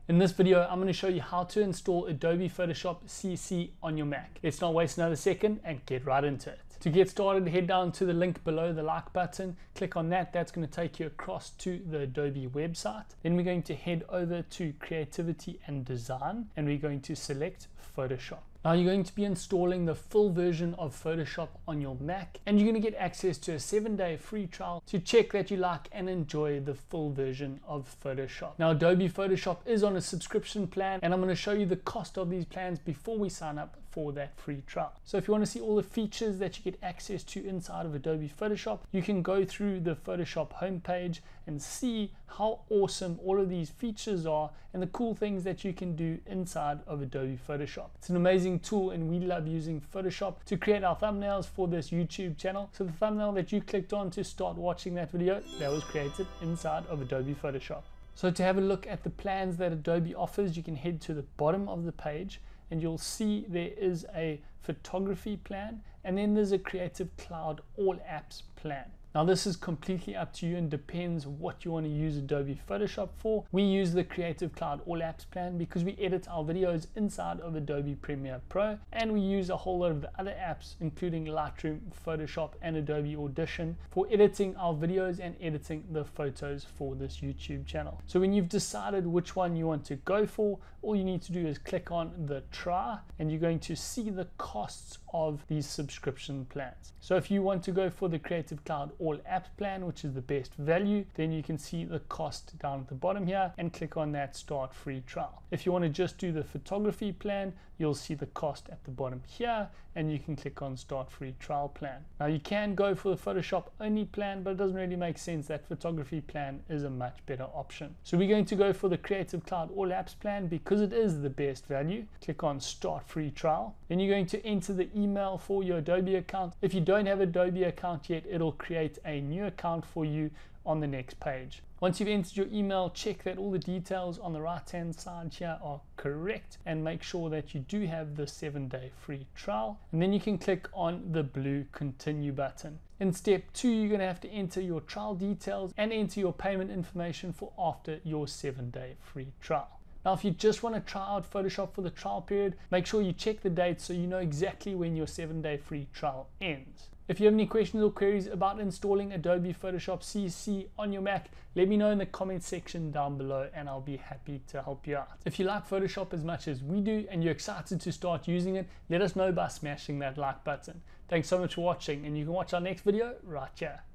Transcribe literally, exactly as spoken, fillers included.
In this video, I'm going to show you how to install Adobe Photoshop C C on your Mac. Let's not waste another second and get right into it. To get started, head down to the link below the like button, click on that. That's going to take you across to the Adobe website. Then we're going to head over to Creativity and Design, and we're going to select Photoshop. Now you're going to be installing the full version of Photoshop on your Mac, and you're going to get access to a seven day free trial to check that you like and enjoy the full version of Photoshop. Now Adobe Photoshop is on a subscription plan, and I'm going to show you the cost of these plans before we sign up for that free trial. So if you want to see all the features that you get access to inside of Adobe Photoshop, you can go through the Photoshop homepage and see how awesome all of these features are and the cool things that you can do inside of Adobe Photoshop. It's an amazing tool, and we love using Photoshop to create our thumbnails for this YouTube channel. So the thumbnail that you clicked on to start watching that video, that was created inside of Adobe Photoshop. So to have a look at the plans that Adobe offers, you can head to the bottom of the page and you'll see there is a photography plan, and then there's a Creative Cloud All Apps plan. Now this is completely up to you and depends what you want to use Adobe Photoshop for. We use the Creative Cloud All Apps plan because we edit our videos inside of Adobe Premiere Pro, and we use a whole lot of the other apps including Lightroom, Photoshop and Adobe Audition for editing our videos and editing the photos for this YouTube channel. So when you've decided which one you want to go for, all you need to do is click on the try, and you're going to see the costs of these subscription plans. So if you want to go for the Creative Cloud All Apps plan, which is the best value, then you can see the cost down at the bottom here and click on that start free trial. If you want to just do the photography plan, you'll see the cost at the bottom here, and you can click on start free trial plan. Now you can go for the Photoshop only plan, but it doesn't really make sense. That photography plan is a much better option. So we're going to go for the Creative Cloud All Apps plan because it is the best value. Click on start free trial. Then you're going to enter the email for your Adobe account. If you don't have Adobe account yet, it'll create a new account for you on the next page. Once you've entered your email, check that all the details on the right hand side here are correct, and make sure that you do have the seven day free trial, and then you can click on the blue continue button. In step two, you're going to have to enter your trial details and enter your payment information for after your seven day free trial. Now if you just want to try out Photoshop for the trial period, make sure you check the date so you know exactly when your seven day free trial ends. If you have any questions or queries about installing Adobe Photoshop C C on your Mac, let me know in the comment section down below and I'll be happy to help you out. If you like Photoshop as much as we do and you're excited to start using it, let us know by smashing that like button. Thanks so much for watching, and you can watch our next video right here.